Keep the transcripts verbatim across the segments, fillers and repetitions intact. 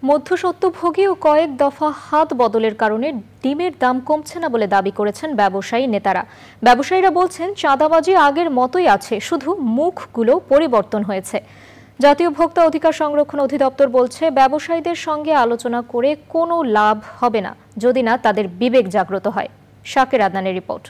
মধ্যস্বত্বভোগী ও কয়েক দফা হাত বদলের কারণে ডিমের দাম কমছে না বলে দাবি করেছেন ব্যবসায়ী নেতারা। ব্যবসায়ীরা বলছেন, চাঁদাবাজি আগের মতোই আছে, শুধু মুখগুলো পরিবর্তন হয়েছে। জাতীয় ভোক্তা অধিকার সংরক্ষণ অধিদপ্তর বলছে, ব্যবসায়ীদের সঙ্গে আলোচনা করে কোনো লাভ হবে না যদি না তাদের বিবেক জাগ্রত হয়। শাকের আদনানের রিপোর্ট।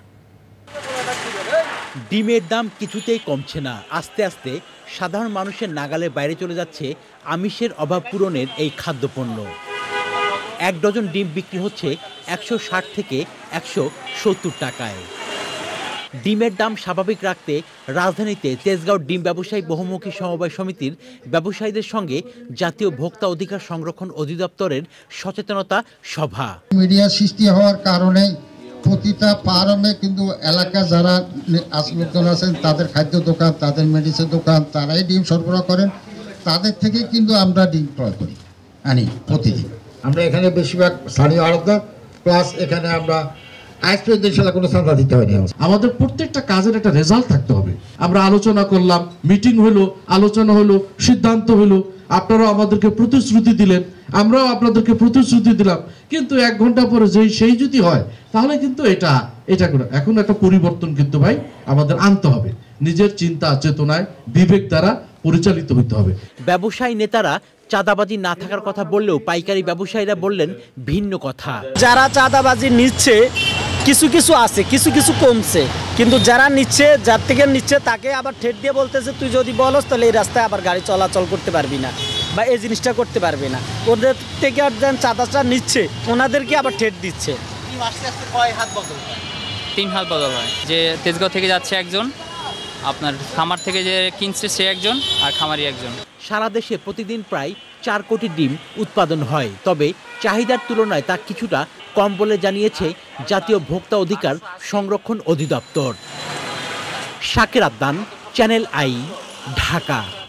ডিমের দাম কিছুতেই কমছে না। আস্তে আস্তে সাধারণ মানুষের নাগালের বাইরে চলে যাচ্ছে আমিষের অভাব পূরণের এই খাদ্যপণ্য। এক ডজন ডিম বিক্রি হচ্ছে একশো ষাট থেকে একশো সত্তর টাকায়। ডিমের দাম স্বাভাবিক রাখতে রাজধানীতে তেজগাঁও ডিম ব্যবসায়ী বহুমুখী সমবায় সমিতির ব্যবসায়ীদের সঙ্গে জাতীয় ভোক্তা অধিকার সংরক্ষণ অধিদপ্তরের সচেতনতা সভা। মিডিয়া সৃষ্টি হওয়ার কারণে প্রতিটা ফার্মে কিন্তু এলাকা যারা লোকজন আছেন, তাদের খাদ্য দোকান, তাদের মেডিসিন দোকান, তারাই ডিম সরবরাহ করেন। তাদের থেকে কিন্তু আমরা ডিম ক্রয় করি, আনি প্রতিদিন। আমরা এখানে বেশিরভাগ স্থানীয় আড়তদার, প্লাস এখানে আমরা কোনো চাঁদা দিতে হয়নি। আমাদের প্রত্যেকটা কাজের একটা রেজাল্ট থাকতে হবে। আমরা আলোচনা করলাম, মিটিং হলো, আলোচনা হলো, সিদ্ধান্ত হলো, আপনারাও আমাদেরকে প্রতিশ্রুতি দিলেন, আমরাও আপনাদেরকে প্রতিশ্রুতি দিলাম, কিন্তু এক ঘন্টা পরে যেই সেই যদি হয় তাহলে কিন্তু এটা এটা করে এখন একটা পরিবর্তন কিন্তু ভাই আমাদের আনতে হবে। নিজের চিন্তা চেতনায় বিবেক দ্বারা পরিচালিত হতে হবে। ব্যবসায়ী নেতারা চাঁদাবাজি না থাকার কথা বললেও পাইকারি ব্যবসায়ীরা বললেন ভিন্ন কথা। যারা চাঁদাবাজি নিচ্ছে কিছু কিছু আছে, কিছু কিছু কমছে, কিন্তু যারা নিচ্ছে, যার থেকে নিচ্ছে তাকে আবার ঠেট দিয়ে বলতেছে, তুই যদি বলস তাহলে এই রাস্তায় আবার গাড়ি চলাচল করতে পারবি না বা এই জিনিসটা করতে পারবি না। ওদের থেকে আর যেন চাঁদাটা নিচ্ছে ওনাদেরকে আবার ঠেট দিচ্ছে। তিন হাত বদল হয়, যে তেজগাঁও থেকে যাচ্ছে একজন, আপনার খামার থেকে যে কিনছে সে একজন, আর খামারি একজন। সারা দেশে প্রতিদিন প্রায় চার কোটি ডিম উৎপাদন হয়, তবে চাহিদার তুলনায় তা কিছুটা কম বলে জানিয়েছে জাতীয় ভোক্তা অধিকার সংরক্ষণ অধিদপ্তর। শাকের আদনান, চ্যানেল আই, ঢাকা।